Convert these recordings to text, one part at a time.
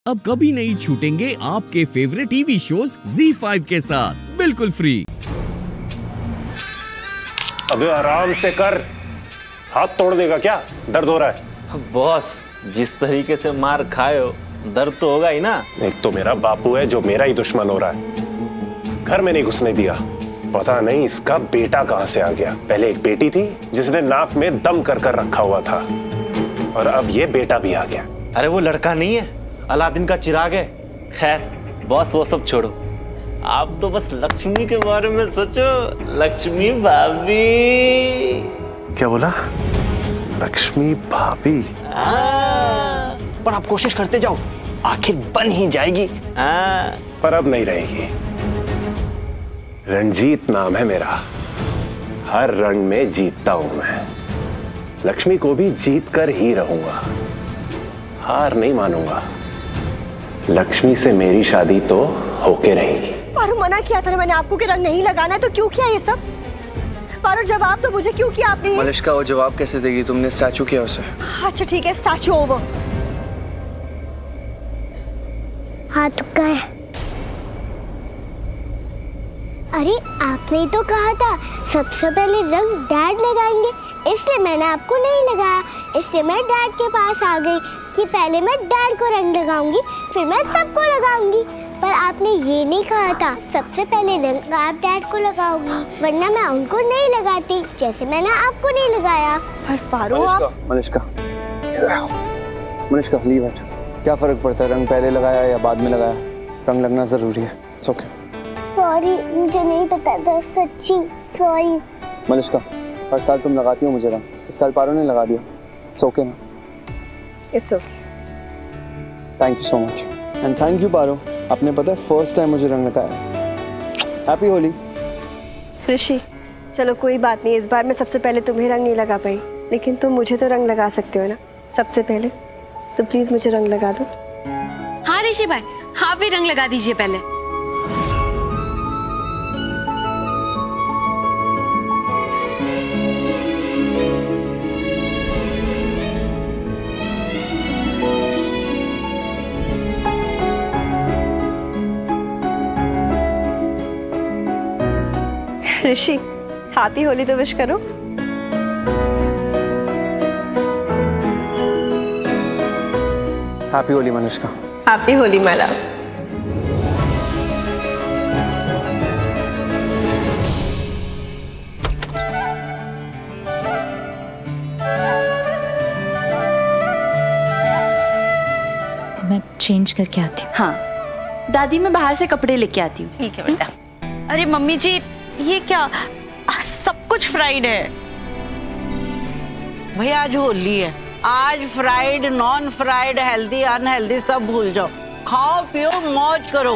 अब कभी नहीं छूटेंगे आपके फेवरेट टीवी शोज ZEE5 के साथ बिल्कुल फ्री। अबे आराम से कर, हाथ तोड़ देगा क्या? दर्द हो रहा है? बॉस, जिस तरीके से मार खाए हो दर्द तो होगा ही ना। एक तो मेरा बापू है जो मेरा ही दुश्मन हो रहा है, घर में नहीं घुसने दिया। पता नहीं इसका बेटा कहां से आ गया। पहले एक बेटी थी जिसने नाक में दम कर कर रखा हुआ था, और अब ये बेटा भी आ गया। अरे वो लड़का नहीं है, अलादीन का चिराग है। खैर बॉस, वो सब छोड़ो, आप तो बस लक्ष्मी के बारे में सोचो। लक्ष्मी भाभी। क्या बोला? लक्ष्मी भाभी? पर आप कोशिश करते जाओ, आखिर बन ही जाएगी। पर अब नहीं रहेगी। रणजीत नाम है मेरा, हर रण में जीतता हूं मैं। लक्ष्मी को भी जीत कर ही रहूंगा, हार नहीं मानूंगा। लक्ष्मी से मेरी शादी तो होके रहेगी। पारो, मना किया था ना मैंने आपको कि रंग नहीं लगाना है, तो क्यों किया ये सब? पारो, जवाब तो मुझे क्यों किया आपने? मलिश्का, वो जवाब कैसे देगी? तुमने स्टैचू किया उसे। अच्छा ठीक है, स्टैचू ओवर। हाथ का है। अरे आपने ही तो कहा था सबसे पहले रंग डैड लगाएंगे, इसलिए मैंने आपको नहीं लगाया। इसलिए मैं डैड के पास आ गई कि पहले मैं डैड को रंग लगाऊंगी, फिर मैं सबको लगाऊंगी। पर आपने ये नहीं कहा था सबसे पहले रंग आप डैड को लगाओगी, वरना मैं उनको नहीं लगाती, जैसे मैंने आपको नहीं लगाया। पर पारो, आप मलिश्का इधर आओ। Malishka leave it. क्या फर्क पड़ता है रंग पहले लगाया या बाद में लगाया? रंग लगना जरूरी है। It's okay. सॉरी, मुझे नहीं पता था, सच्ची सॉरी। मलिश्का, हर साल तुम लगाती हो मुझे रंग, इस साल पारो ने लगा दिया। इट्स ओके ना? It's okay. Thank you so much and thank you Paro, आपने पता है फर्स्ट टाइम मुझे रंग लगाया। हैप्पी होली। ऋषि, चलो कोई बात नहीं, इस बार मैं सबसे पहले तुम्हें रंग नहीं लगा पाई, लेकिन तुम मुझे तो रंग लगा सकते हो ना सबसे पहले, तो प्लीज मुझे रंग लगा दो। हाँ ऋषि भाई, आप भी रंग लगा दीजिए पहले। ऋषि, हैप्पी होली तो विश करो। Happy Holi Manushka. Happy Holi my love. मैं चेंज करके आती हूँ। हाँ दादी, मैं बाहर से कपड़े लेके आती हूँ। ठीक है बेटा। अरे मम्मी जी, ये क्या सब कुछ फ्राइड है? भैया आज होली है, आज fried non fried healthy unhealthy सब भूल जाओ, खाओ पियो मौज करो।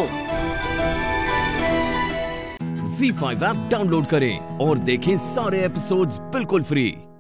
ZEE5 ऐप डाउनलोड करें और देखें सारे एपिसोड्स बिल्कुल फ्री।